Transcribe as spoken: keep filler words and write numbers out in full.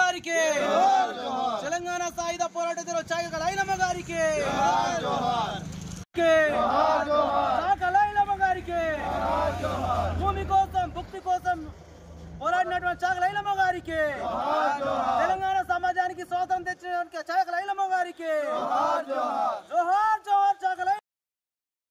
గారికి, తెలంగాణ సాయుధ పోరాటంలో చాకల ఐలమ్మ గారికి, చాకల ఐలమ్మ గారికి, భూమి కోసం భుక్తి కోసం పోరాడినటువంటి చాకల ఐలమ్మ గారికి, తెలంగాణ సమాజానికి స్వాతంత్రం తెచ్చినటువంటి చాకల ఐలమ్మ గారికి జోహార్.